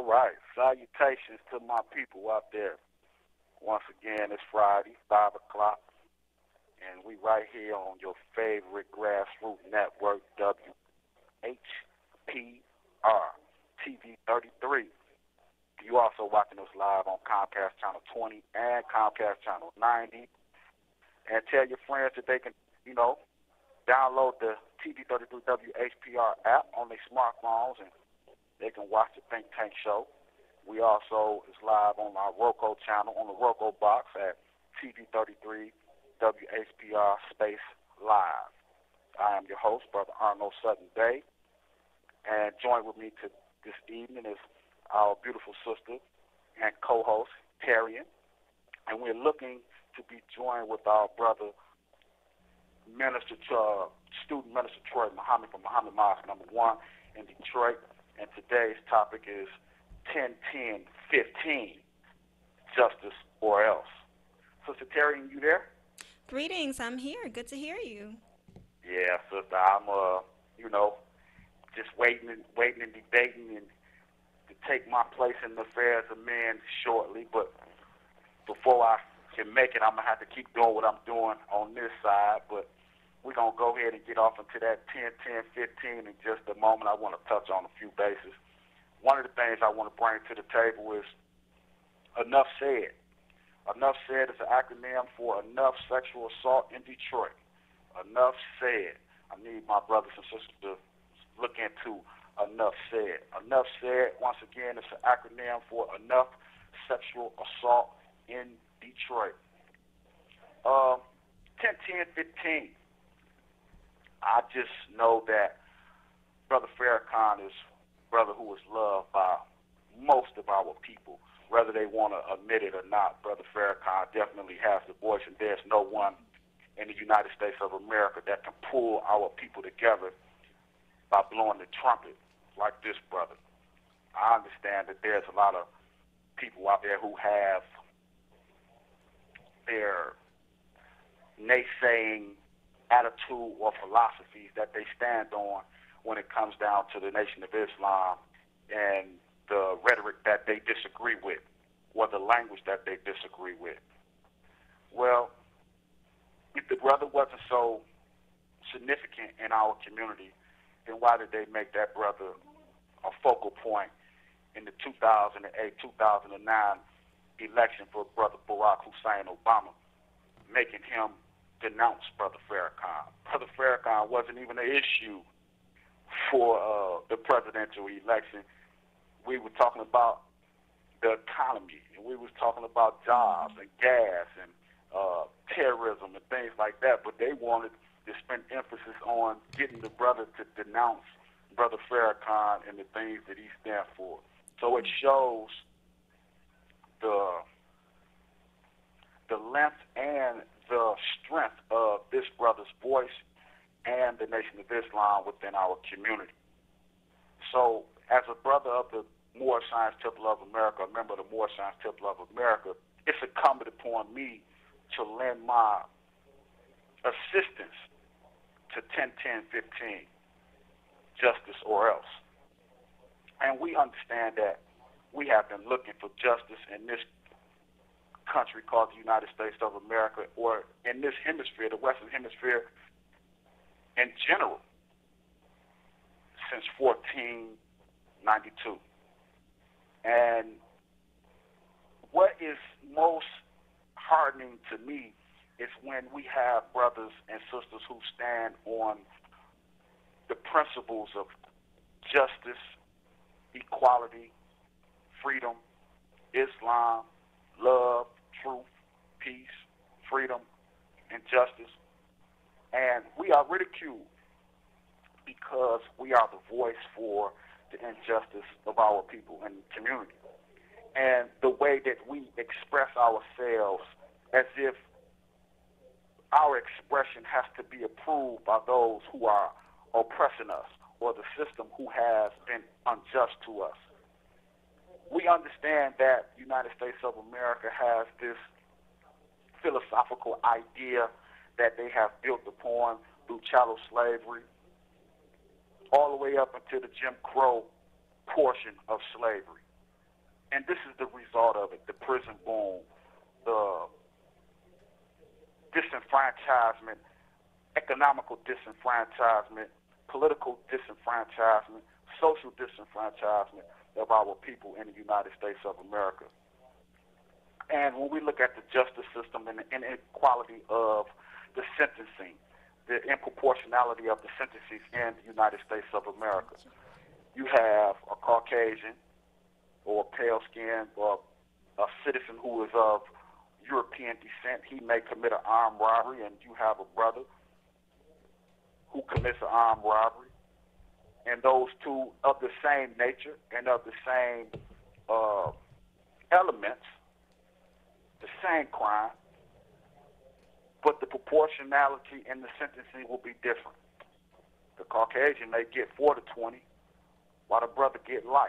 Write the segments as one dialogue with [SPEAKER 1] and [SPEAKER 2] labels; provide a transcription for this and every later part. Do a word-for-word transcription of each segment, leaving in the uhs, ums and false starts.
[SPEAKER 1] All right. Salutations to my people out there. Once again, it's Friday, five o'clock, and we right here on your favorite grassroots network, W H P R T V thirty-three. You also watching us live on Comcast Channel twenty and Comcast Channel ninety. And tell your friends that they can, you know, download the T V thirty-three W H P R app on their smartphones, and they can watch the Think Tank show. We also is live on our Roku channel, on the Roku box at T V thirty-three W H P R Space Live. I am your host, Brother Arnold Sutton Day, and joined with me to this evening is our beautiful sister and co-host, Tarian, and we're looking to be joined with our brother, Minister, uh, Student Minister Troy Muhammad from Muhammad Mosque number one in Detroit, and today's topic is ten ten fifteen, justice or else. Sister Tarian, you there?
[SPEAKER 2] Greetings, I'm here. Good to hear you.
[SPEAKER 1] Yeah, sister, I'm, uh, you know, just waiting and waiting and debating and to take my place in the affairs of men shortly. But before I can make it, I'm gonna have to keep doing what I'm doing on this side. But we're gonna go ahead and get off into that ten, ten, fifteen in just a moment. I want to touch on a few bases. One of the things I want to bring to the table is Enough Said. Enough Said is an acronym for Enough Sexual Assault in Detroit. Enough Said. I need my brothers and sisters to look into Enough Said. Enough Said, once again, is an acronym for Enough Sexual Assault in Detroit. Uh, ten, ten, fifteen. I just know that Brother Farrakhan is a brother who is loved by most of our people, whether they want to admit it or not. Brother Farrakhan definitely has the voice, and there's no one in the United States of America that can pull our people together by blowing the trumpet like this brother. I understand that there's a lot of people out there who have their naysaying attitude or philosophies that they stand on when it comes down to the Nation of Islam and the rhetoric that they disagree with or the language that they disagree with. Well, if the brother wasn't so significant in our community, then why did they make that brother a focal point in the two thousand eight, two thousand nine election for Brother Barack Hussein Obama, making him denounce Brother Farrakhan? Brother Farrakhan wasn't even an issue for uh, the presidential election. We were talking about the economy, and we was talking about jobs and gas and uh, terrorism and things like that, but they wanted to spend emphasis on getting the brother to denounce Brother Farrakhan and the things that he stands for. So it shows the the length and the strength of this brother's voice and the Nation of Islam within our community. So as a brother of the Moorish Science Temple of America, a member of the Moorish Science Temple of America, it's incumbent upon me to lend my assistance to ten, ten, fifteen, justice or else. And we understand that we have been looking for justice in this country called the United States of America, or in this hemisphere, the Western Hemisphere in general, since fourteen ninety-two. And what is most heartening to me is when we have brothers and sisters who stand on the principles of justice, equality, freedom, Islam, love, truth, peace, freedom, and justice. And we are ridiculed because we are the voice for the injustice of our people and community. And the way that we express ourselves as if our expression has to be approved by those who are oppressing us or the system who has been unjust to us. We understand that the United States of America has this philosophical idea that they have built upon through chattel slavery, all the way up into the Jim Crow portion of slavery. And this is the result of it, the prison boom, the disenfranchisement, economical disenfranchisement, political disenfranchisement, social disenfranchisement of our people in the United States of America. And when we look at the justice system and the inequality of the sentencing, the improportionality of the sentences in the United States of America, you have a Caucasian or pale-skinned or a citizen who is of European descent. He may commit an armed robbery, and you have a brother who commits an armed robbery, and those two of the same nature and of the same uh, elements, the same crime, but the proportionality in the sentencing will be different. The Caucasian may get four to twenty, while the brother get life.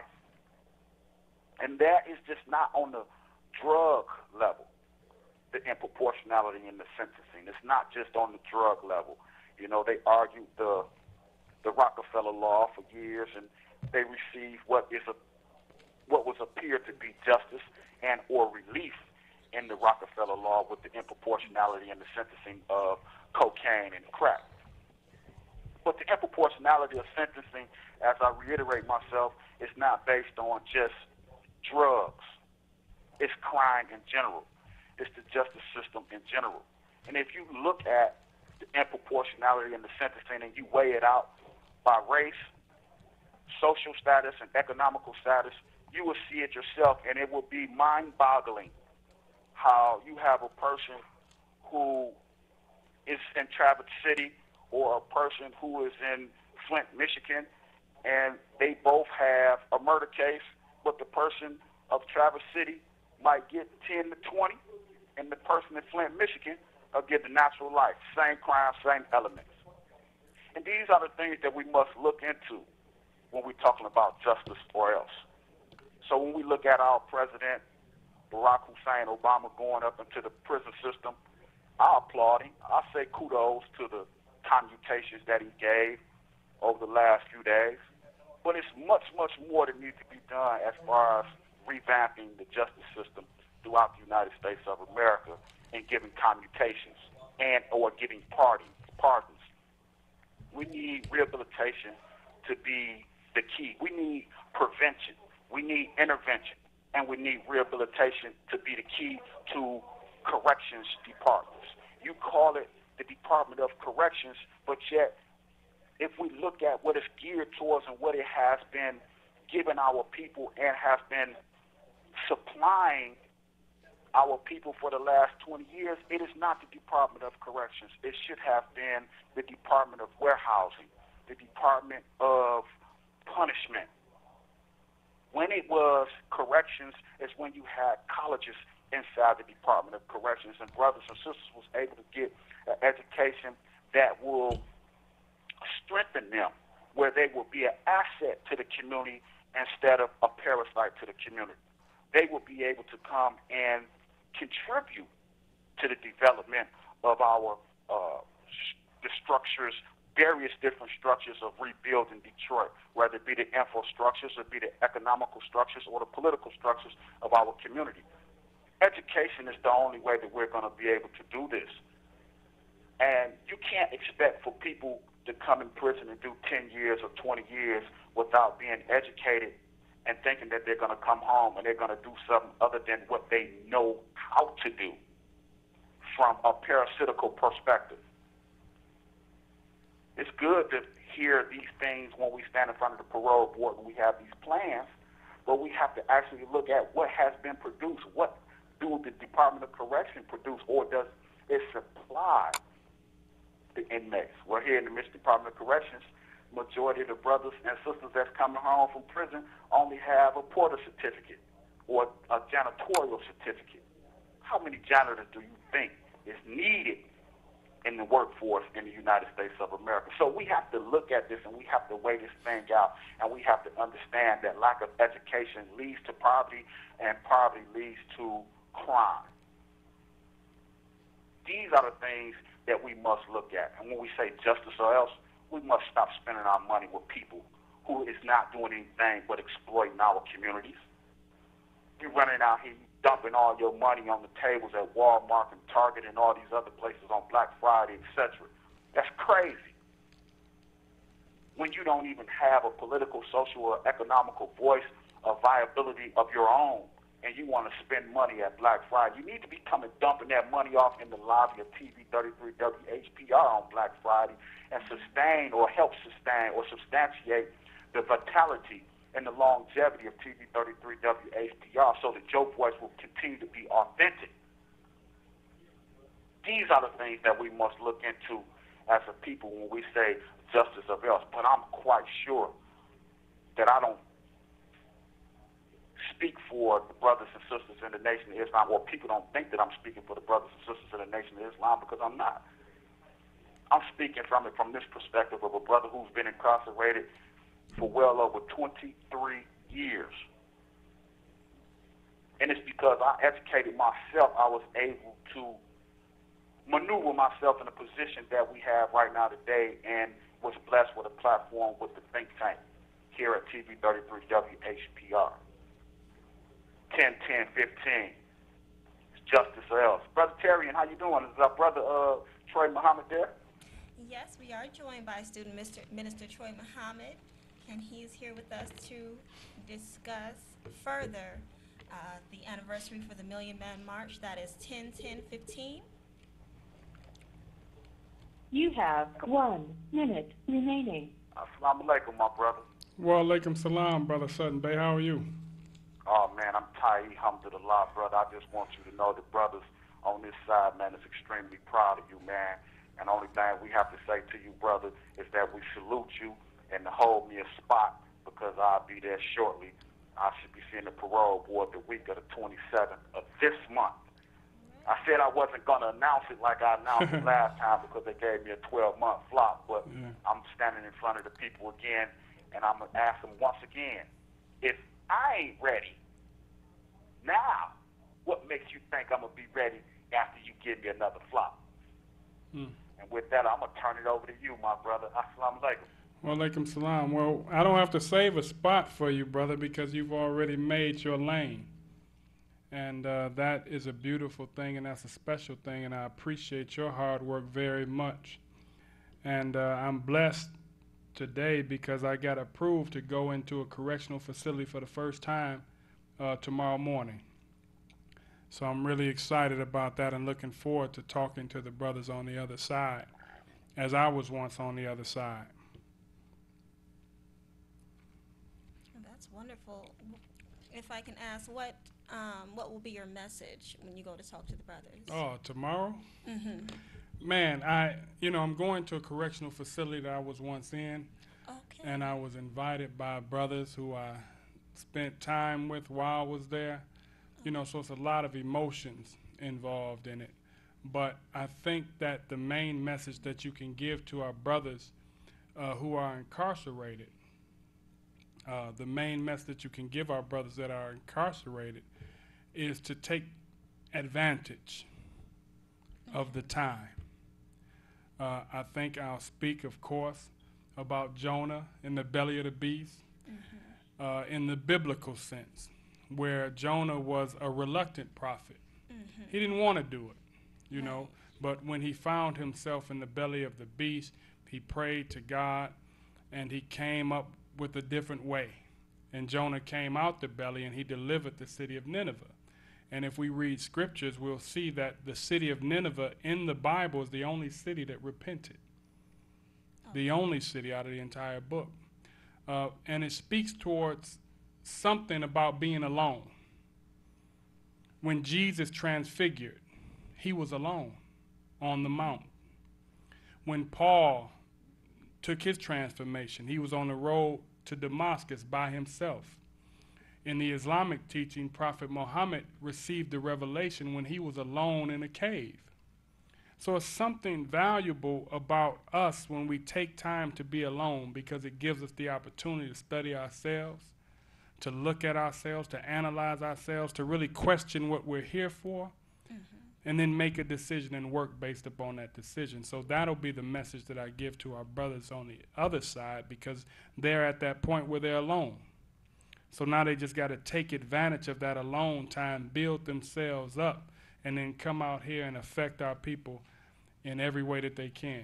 [SPEAKER 1] And that is just not on the drug level, the improportionality in the sentencing. It's not just on the drug level. You know, they argued the the Rockefeller law for years, and they received what is a what was appeared to be justice and or relief in the Rockefeller law with the improportionality in the sentencing of cocaine and crack. But the improportionality of sentencing, as I reiterate myself, is not based on just drugs. It's crime in general. It's the justice system in general. And if you look at the improportionality in the sentencing and you weigh it out by race, social status, and economical status, you will see it yourself, and it will be mind-boggling how you have a person who is in Traverse City or a person who is in Flint, Michigan, and they both have a murder case, but the person of Traverse City might get ten to twenty, and the person in Flint, Michigan will get the natural life. Same crime, same elements. And these are the things that we must look into when we're talking about justice or else. So when we look at our president, Barack Hussein Obama, going up into the prison system, I applaud him. I say kudos to the commutations that he gave over the last few days. But it's much, much more that needs to be done as far as revamping the justice system throughout the United States of America and giving commutations and or giving pardons. pardons. We need rehabilitation to be the key. We need prevention. We need intervention. And we need rehabilitation to be the key to corrections departments. You call it the Department of Corrections, but yet if we look at what it's geared towards and what it has been giving our people and has been supplying our people for the last twenty years, it is not the Department of Corrections. It should have been the Department of Warehousing, the Department of Punishment. When it was corrections, is when you had colleges inside the Department of Corrections, and brothers and sisters was able to get an education that will strengthen them, where they will be an asset to the community instead of a parasite to the community. They will be able to come and contribute to the development of our uh, the structures, various different structures of rebuilding Detroit, whether it be the infrastructures, or be the economical structures, or the political structures of our community. Education is the only way that we're going to be able to do this. And you can't expect for people to come in prison and do ten years or twenty years without being educated and thinking that they're going to come home and they're going to do something other than what they know how to do from a parasitical perspective. It's good to hear these things when we stand in front of the parole board and we have these plans, but we have to actually look at what has been produced. What do the Department of Correction produce, or does it supply the inmates? Well, here in the Michigan Department of Corrections, majority of the brothers and sisters that's coming home from prison only have a porter certificate or a janitorial certificate. How many janitors do you think is needed in the workforce in the United States of America? So we have to look at this, and we have to weigh this thing out, and we have to understand that lack of education leads to poverty, and poverty leads to crime. These are the things that we must look at. And when we say justice or else, we must stop spending our money with people who is not doing anything but exploiting our communities. You running out here, you dumping all your money on the tables at Walmart and Target and all these other places on Black Friday, et cetera. That's crazy. When you don't even have a political, social, or economical voice or viability of your own, and you want to spend money at Black Friday, you need to be coming dumping that money off in the lobby of T V thirty-three W H P R on Black Friday and sustain or help sustain or substantiate the vitality and the longevity of T V thirty-three W H P R so that your voice will continue to be authentic. These are the things that we must look into as a people when we say justice avails. But I'm quite sure that I don't speak for the brothers and sisters in the Nation of Islam, or people don't think that I'm speaking for the brothers and sisters in the Nation of Islam, because I'm not. I'm speaking from it from this perspective of a brother who's been incarcerated for well over twenty-three years. And it's because I educated myself, I was able to maneuver myself in a position that we have right now today, and was blessed with a platform with the think tank here at T V thirty-three W H P R. ten ten fifteen. It's Justice or Else. Brother Terry, and how you doing? Is our brother uh, Troy Muhammad there?
[SPEAKER 2] Yes, we are joined by student Mister Minister Troy Muhammad, and he's here with us to discuss further uh, the anniversary for the Million Man March. That is ten ten fifteen.
[SPEAKER 3] You have one minute remaining.
[SPEAKER 1] Assalamu alaikum, my brother.
[SPEAKER 4] Wa alaikum salam, Brother Sutton Bay. How are you?
[SPEAKER 1] Oh, man, I'm Ta'i, alhamdulillah, brother. I just want you to know the brothers on this side, man, is extremely proud of you, man. And the only thing we have to say to you, brother, is that we salute you and to hold me a spot, because I'll be there shortly. I should be seeing the parole board the week of the twenty-seventh of this month. I said I wasn't going to announce it like I announced it last time because they gave me a twelve-month flop, but
[SPEAKER 4] Yeah.
[SPEAKER 1] I'm standing in front of the people again, and I'm going to ask them once again, if I ain't ready now, what makes you think I'm going to be ready after you give me another flop?
[SPEAKER 4] Hmm.
[SPEAKER 1] And with that, I'm going to turn it over to you, my brother. Assalamu alaikum.
[SPEAKER 4] Wa alaikum salam. Well, I don't have to save a spot for you, brother, because you've already made your lane. And uh, that is a beautiful thing, and that's a special thing, and I appreciate your hard work very much. And uh, I'm blessed today because I got approved to go into a correctional facility for the first time uh, tomorrow morning. So I'm really excited about that and looking forward to talking to the brothers on the other side, as I was once on the other side.
[SPEAKER 2] That's wonderful. If I can ask, what um, what will be your message when you go to talk to the brothers?
[SPEAKER 4] Oh, tomorrow?
[SPEAKER 2] Mm-hmm.
[SPEAKER 4] Man, I, you know, I'm going to a correctional facility that I was once in,
[SPEAKER 2] Okay.
[SPEAKER 4] and I was invited by brothers who I spent time with while I was there. You know, so it's a lot of emotions involved in it. But I think that the main message that you can give to our brothers uh, who are incarcerated, uh, the main message that you can give our brothers that are incarcerated is to take advantage of the time. Uh, I think I'll speak, of course, about Jonah in the belly of the beast,
[SPEAKER 2] Mm-hmm.
[SPEAKER 4] uh, in the biblical sense, where Jonah was a reluctant prophet.
[SPEAKER 2] Mm-hmm.
[SPEAKER 4] He didn't want to do it, you
[SPEAKER 2] Right.
[SPEAKER 4] know, but when he found himself in the belly of the beast, he prayed to God, and he came up with a different way. And Jonah came out the belly, and he delivered the city of Nineveh. And if we read scriptures, we'll see that the city of Nineveh in the Bible is the only city that repented.
[SPEAKER 2] Oh.
[SPEAKER 4] The only city out of the entire book. Uh, and it speaks towards something about being alone. When Jesus transfigured, he was alone on the mount. When Paul took his transformation, he was on the road to Damascus by himself. In the Islamic teaching, Prophet Muhammad received the revelation when he was alone in a cave. So it's something valuable about us when we take time to be alone, because it gives us the opportunity to study ourselves, to look at ourselves, to analyze ourselves, to really question what we're here for,
[SPEAKER 2] Mm-hmm.
[SPEAKER 4] and then make a decision and work based upon that decision. So that'll be the message that I give to our brothers on the other side, because they're at that point where they're alone. So now they just got to take advantage of that alone time, build themselves up, and then come out here and affect our people in every way that they can.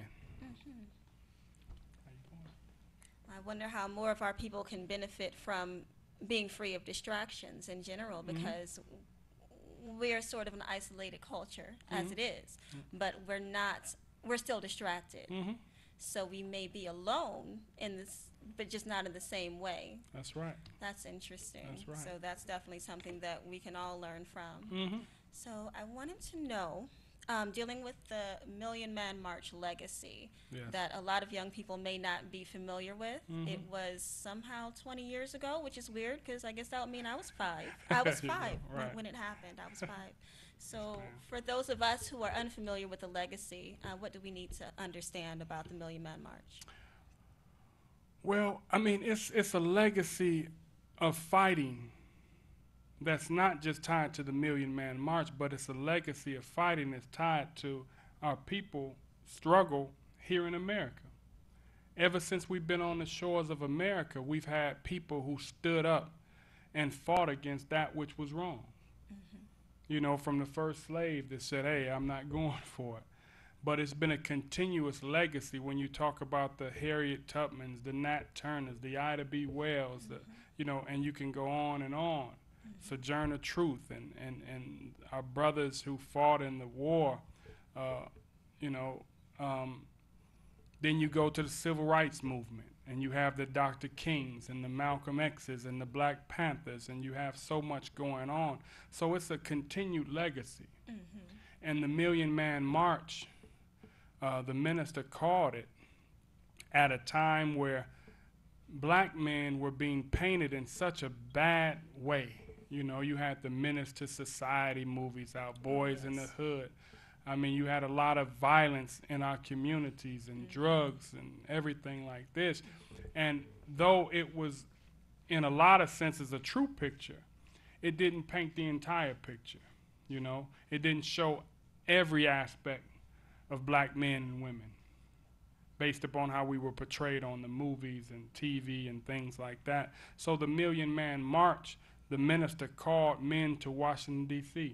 [SPEAKER 2] I wonder how more of our people can benefit from being free of distractions in general, because we're sort of an isolated culture as it is, but we're not, we're still distracted.
[SPEAKER 4] Mhm.
[SPEAKER 2] So we may be alone in this, but just not in the same way.
[SPEAKER 4] That's right.
[SPEAKER 2] That's interesting.
[SPEAKER 4] That's right.
[SPEAKER 2] So that's definitely something that we can all learn from.
[SPEAKER 4] Mm-hmm.
[SPEAKER 2] So I wanted to know, um, dealing with the Million Man March legacy,
[SPEAKER 4] Yes.
[SPEAKER 2] that a lot of young people may not be familiar with.
[SPEAKER 4] Mhm.
[SPEAKER 2] It was somehow twenty years ago, which is weird because I guess that would mean I was five. I was
[SPEAKER 4] You know,
[SPEAKER 2] five when,
[SPEAKER 4] right.
[SPEAKER 2] when it happened. I was five. So for those of us who are unfamiliar with the legacy, uh, what do we need to understand about the Million Man March?
[SPEAKER 4] Well, I mean, it's it's a legacy of fighting that's not just tied to the Million Man March, but it's a legacy of fighting that's tied to our people struggle here in America. Ever since we've been on the shores of America, we've had people who stood up and fought against that which was wrong. You know, from the first slave that said, hey, I'm not going for it. But it's been a continuous legacy when you talk about the Harriet Tubmans, the Nat Turners, the Ida B. Wells, the, you know, and you can go on and on. Sojourner Truth and, and, and our brothers who fought in the war, uh, you know. Um, then you go to the Civil Rights Movement, and you have the Doctor Kings and the Malcolm X's and the Black Panthers, and you have so much going on. So it's a continued legacy. And the Million Man March, uh, the minister called it at a time where black men were being painted in such a bad way. You know, you had the Menace to Society movies out, Boys in the Hood. I mean, you had a lot of violence in our communities and drugs and everything like this. And though it was, in a lot of senses, a true picture, it didn't paint the entire picture, you know? It didn't show every aspect of black men and women based upon how we were portrayed on the movies and T V and things like that. So the Million Man March, the minister called men to Washington, D C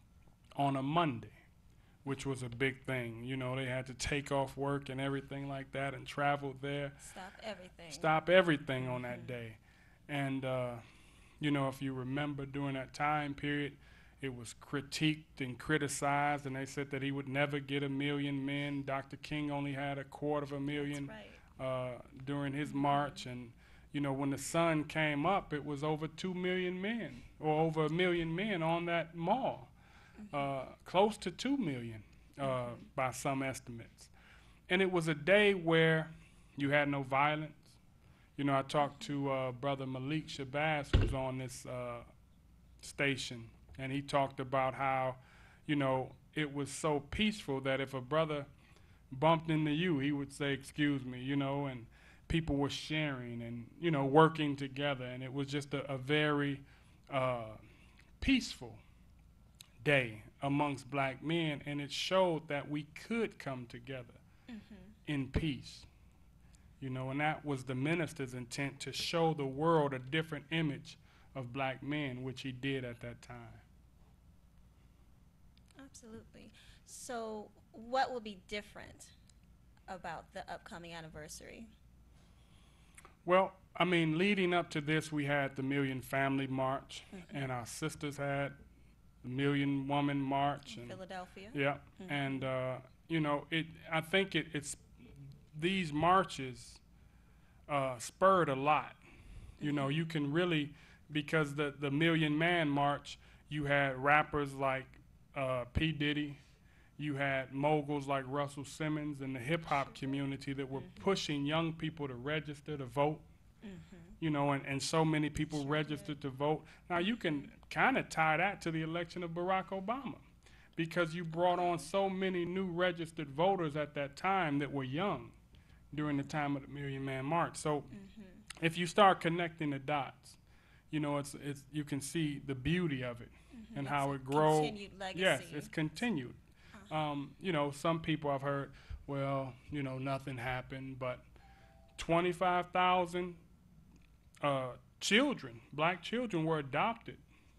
[SPEAKER 4] on a Monday, which was a big thing. You know, they had to take off work and everything like that and travel there.
[SPEAKER 2] Stop everything.
[SPEAKER 4] Stop everything on that day. And, uh, you know, if you remember during that time period, it was critiqued and criticized, and they said that he would never get a million men. Doctor King only had a quarter of a million
[SPEAKER 2] Right.
[SPEAKER 4] uh, during his march. And, you know, when the sun came up, it was over two million men, or over a million men on that mall. Uh, close to two million uh, by some estimates. And it was a day where you had no violence. You know, I talked to uh, Brother Malik Shabazz, who's on this uh, station, and he talked about how, you know, it was so peaceful that if a brother bumped into you, he would say, excuse me, you know, and people were sharing and, you know, working together. And it was just a, a very uh, peaceful day amongst black men, and it showed that we could come together in peace, you know, and that was the minister's intent, to show the world a different image of black men, which he did at that time.
[SPEAKER 2] Absolutely. So what will be different about the upcoming anniversary?
[SPEAKER 4] Well, I mean, leading up to this, we had the Million Family March, and our sisters had the Million Woman March.
[SPEAKER 2] In
[SPEAKER 4] and
[SPEAKER 2] Philadelphia?
[SPEAKER 4] Yeah, and uh, you know, it. I think it, it's these marches uh, spurred a lot. You know, you can really, because the the Million Man March, you had rappers like uh, P. Diddy, you had moguls like Russell Simmons in the hip hop community that were pushing young people to register to vote. You know, and, and so many people registered to vote. Now you can kind of tie that to the election of Barack Obama, because you brought on so many new registered voters at that time that were young during the time of the Million Man March. So if you start connecting the dots, you know, it's it's you can see the beauty of it and how it grows.
[SPEAKER 2] Continued legacy.
[SPEAKER 4] Yes, it's continued. Um, you know, some people I've heard, well, you know, nothing happened, but twenty-five thousand uh, children, black children, were adopted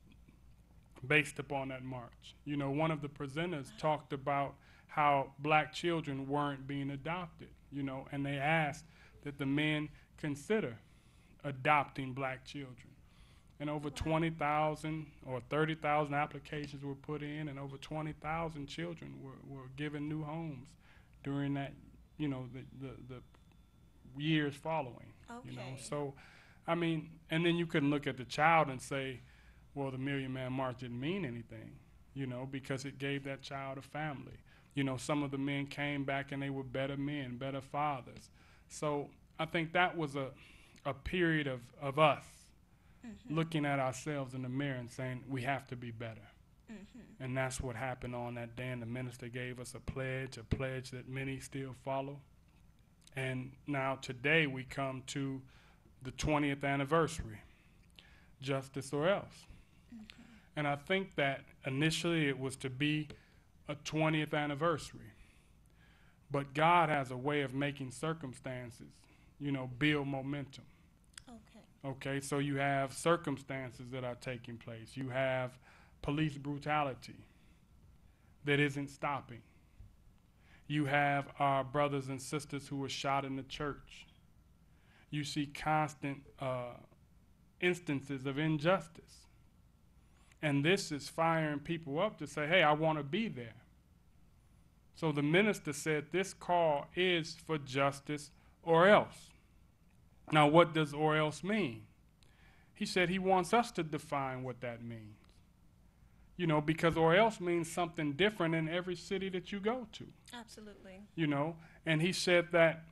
[SPEAKER 4] based upon that march. You know, one of the presenters talked about how black children weren't being adopted, you know, and they asked that the men consider adopting black children. And over twenty thousand or thirty thousand applications were put in, and over twenty thousand children were, were given new homes during that, you know, the, the, the years following.
[SPEAKER 2] Okay.
[SPEAKER 4] You know, so, I mean, and then you couldn't look at the child and say, well, the Million Man March didn't mean anything, you know, because it gave that child a family. You know, some of the men came back and they were better men, better fathers. So I think that was a, a period of, of us mm-hmm. looking at ourselves in the mirror and saying, we have to be better. Mm-hmm. And that's what happened on that day. And the minister gave us a pledge, a pledge that many still follow. And now today we come to the twentieth anniversary, Justice or Else. Okay. And I think that initially it was to be a twentieth anniversary. But God has a way of making circumstances, you know, build momentum. Okay. Okay, so you have circumstances that are taking place. You have police brutality that isn't stopping. You have our brothers and sisters who were shot in the church. You see constant uh, instances of injustice. And this is firing people up to say, hey, I want to be there. So the minister said this call is for justice or else. Now, what does or else mean? He said he wants us to define what that means. You know, because or else means something different in every city that you go to.
[SPEAKER 2] Absolutely. You
[SPEAKER 4] know, and he said that,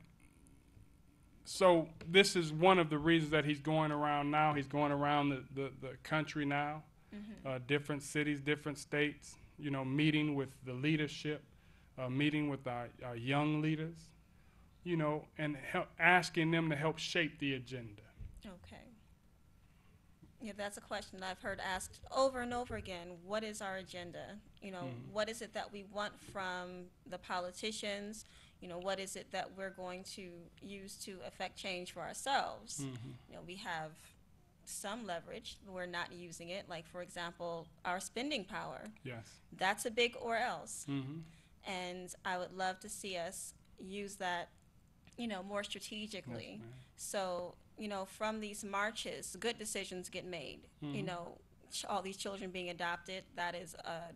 [SPEAKER 4] so this is one of the reasons that he's going around now. He's going around the, the, the country now, mm-hmm. uh, different cities, different states, you know, meeting with the leadership, uh, meeting with our, our young leaders, you know, and help, asking them to help shape the agenda.
[SPEAKER 2] Okay. Yeah, that's a question that I've heard asked over and over again. What is our agenda? You know, mm-hmm. what is it that we want from the politicians? You know, what is it that we're going to use to affect change for ourselves? Mm-hmm. You know, we have some leverage. We're not using it. Like, for example, our spending power.
[SPEAKER 4] Yes.
[SPEAKER 2] That's a big or else.
[SPEAKER 4] Mm-hmm.
[SPEAKER 2] And I would love to see us use that, you know, more strategically. Yes, so, you know, from these marches, good decisions get made. Mm-hmm. You know, ch- all these children being adopted, that is a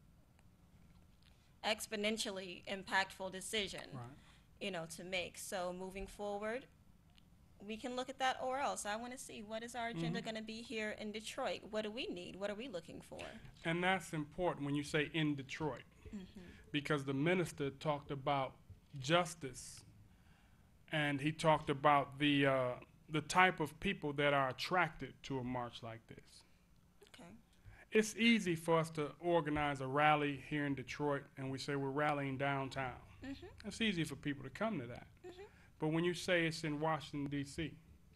[SPEAKER 2] exponentially impactful decision,
[SPEAKER 4] right.
[SPEAKER 2] you know, to make. So moving forward, we can look at that or else. I want to see, what is our agenda mm-hmm. going to be here in Detroit? What do we need? What are we looking for?
[SPEAKER 4] And that's important when you say in Detroit, mm-hmm. because the minister talked about justice, and he talked about the uh, the type of people that are attracted to a march like this.
[SPEAKER 2] Okay.
[SPEAKER 4] It's easy for us to organize a rally here in Detroit, and we say we're rallying downtown. Mm-hmm. It's easy for people to come to that. Mm-hmm. But when you say it's in Washington, D C,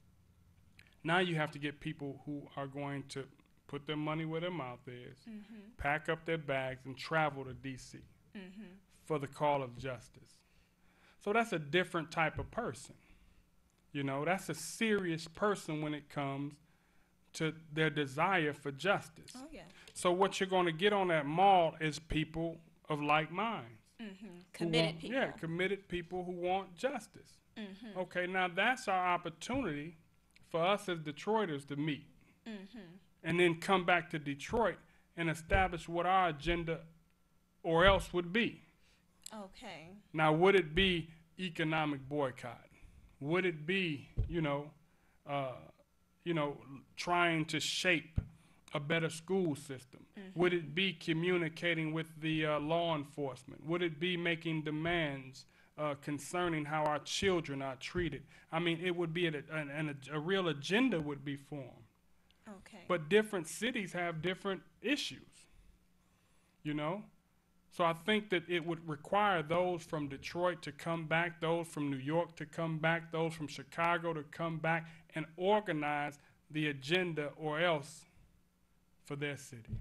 [SPEAKER 4] now you have to get people who are going to put their money where their mouth is, mm-hmm. pack up their bags, and travel to D C mm-hmm. for the call of justice. So that's a different type of person. You know, that's a serious person when it comes to their desire for justice.
[SPEAKER 2] Oh, yeah.
[SPEAKER 4] So what you're going to get on that mall is people of like minds.
[SPEAKER 2] Mm-hmm. Committed
[SPEAKER 4] want,
[SPEAKER 2] people.
[SPEAKER 4] Yeah, committed people who want justice. Mm-hmm. Okay, now that's our opportunity for us as Detroiters to meet. Mm-hmm. And then come back to Detroit and establish what our agenda or else would be.
[SPEAKER 2] Okay.
[SPEAKER 4] Now, would it be economic boycott? Would it be, you know, uh, you know, trying to shape a better school system? Mm-hmm. Would it be communicating with the uh, law enforcement? Would it be making demands uh, concerning how our children are treated? I mean, it would be a, a, a, a real agenda would be formed.
[SPEAKER 2] Okay.
[SPEAKER 4] But different cities have different issues, you know? So I think that it would require those from Detroit to come back, those from New York to come back, those from Chicago to come back and organize the agenda or else for their city,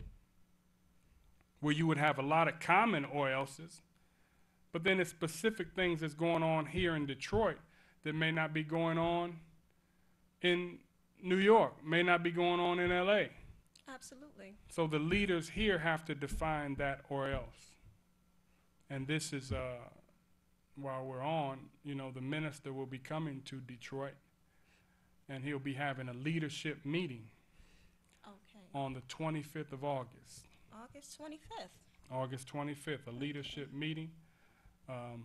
[SPEAKER 4] where you would have a lot of common or else's, but then there's specific things that's going on here in Detroit that may not be going on in New York, may not be going on in L A.
[SPEAKER 2] Absolutely.
[SPEAKER 4] So the leaders here have to define that or else. And this is, uh, while we're on, you know, the minister will be coming to Detroit, and he'll be having a leadership meeting
[SPEAKER 2] Okay.
[SPEAKER 4] on the twenty-fifth of August.
[SPEAKER 2] August twenty-fifth.
[SPEAKER 4] August twenty-fifth, a leadership meeting. Um,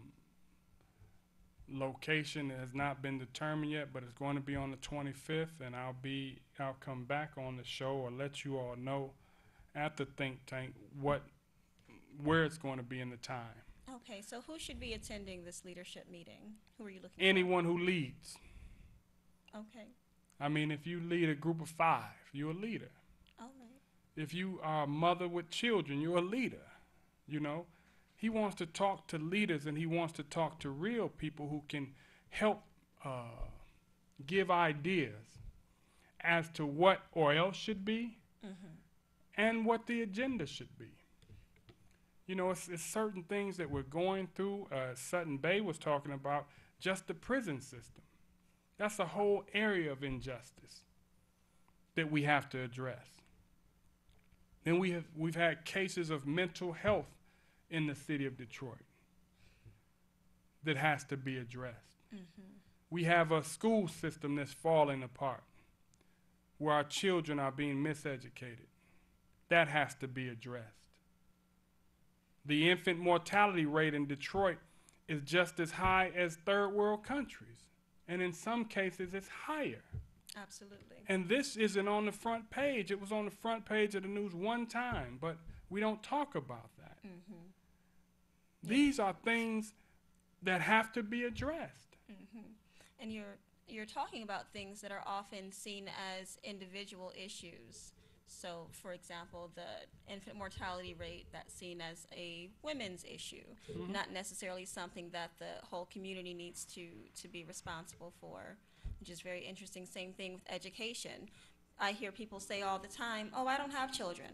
[SPEAKER 4] location has not been determined yet, but it's going to be on the twenty-fifth, and I'll be, I'll come back on the show or let you all know at the think tank what, where it's going to be in the time.
[SPEAKER 2] Okay, so who should be attending this leadership meeting? Who are you looking
[SPEAKER 4] Anyone who leads.
[SPEAKER 2] for? Okay,
[SPEAKER 4] I mean, if you lead a group of five, you're a leader.
[SPEAKER 2] all right.
[SPEAKER 4] If you are a mother with children, you're a leader. You know, he wants to talk to leaders, and he wants to talk to real people who can help uh, give ideas as to what or else should be and what the agenda should be. You know, it's, it's certain things that we're going through. Uh, Sutton Bay was talking about just the prison system. That's a whole area of injustice that we have to address. Then we have, we've had cases of mental health in the city of Detroit that has to be addressed. We have a school system that's falling apart, where our children are being miseducated. That has to be addressed. The infant mortality rate in Detroit is just as high as third world countries, and in some cases it's higher.
[SPEAKER 2] Absolutely.
[SPEAKER 4] And this isn't on the front page. It was on the front page of the news one time, but we don't talk about that.
[SPEAKER 2] Mm-hmm.
[SPEAKER 4] These are things that have to be addressed.
[SPEAKER 2] Mm-hmm. And you're you're talking about things that are often seen as individual issues. So, for example, the infant mortality rate, that's seen as a women's issue, not necessarily something that the whole community needs to, to be responsible for, which is very interesting. Same thing with education. I hear people say all the time, oh, I don't have children.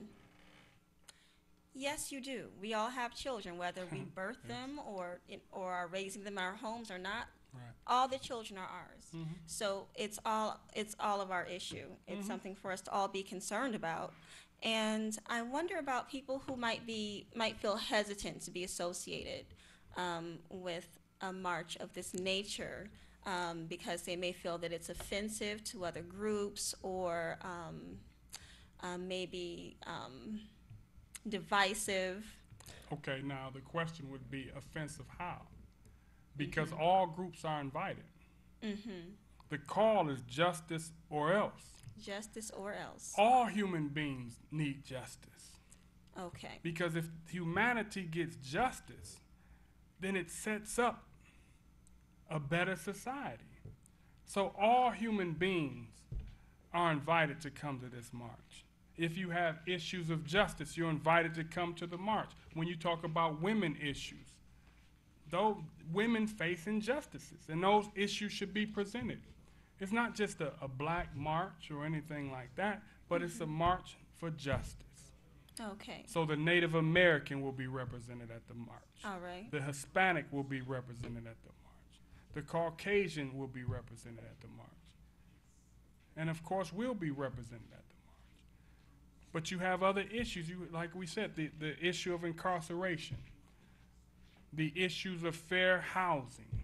[SPEAKER 2] Yes, you do. We all have children, whether we birth
[SPEAKER 4] Yes.
[SPEAKER 2] them or, in, or are raising them in our homes or not.
[SPEAKER 4] Right.
[SPEAKER 2] All the children are ours.
[SPEAKER 4] Mhm.
[SPEAKER 2] So it's all it's all of our issue. It's
[SPEAKER 4] Mhm.
[SPEAKER 2] something for us to all be concerned about. And I wonder about people who might be might feel hesitant to be associated um, with a march of this nature um, because they may feel that it's offensive to other groups or um, uh, maybe um, divisive.
[SPEAKER 4] Okay, now the question would be offensive how? Because all groups are invited.
[SPEAKER 2] Mm-hmm.
[SPEAKER 4] The call is justice or else.
[SPEAKER 2] Justice or else.
[SPEAKER 4] All human beings need justice.
[SPEAKER 2] Okay.
[SPEAKER 4] Because if humanity gets justice, then it sets up a better society. So all human beings are invited to come to this march. If you have issues of justice, you're invited to come to the march. When you talk about women issues, those women face injustices, and those issues should be presented. It's not just a, a black march or anything like that, but it's a march for justice.
[SPEAKER 2] Okay.
[SPEAKER 4] So the Native American will be represented at the march.
[SPEAKER 2] All right.
[SPEAKER 4] The Hispanic will be represented at the march. The Caucasian will be represented at the march. And of course, we'll be represented at the march. But you have other issues, you, like we said, the, the issue of incarceration, the issues of fair housing,